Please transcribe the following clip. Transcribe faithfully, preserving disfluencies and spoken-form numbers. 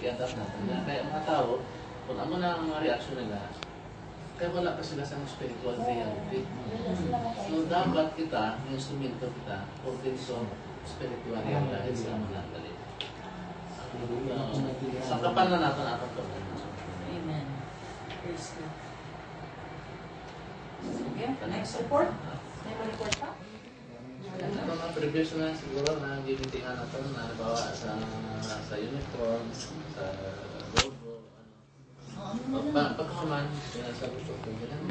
i-adapt natin. Kaya mga tao, kung ano na ang reaction nila, kaya wala pa sila sa spiritual reality. So dapat kita, yung instrumento kita, potential spiritual yan dahil sa mga galit. Sangkapan na natin ating pagkakas. Amen. Praise God. Okay, next report. May mga report pa? Ito mga previous na siguro na ginitingan natin na nabawa sa sa uniform, sa logo, ano. Pagkakaman, sinasabi ko,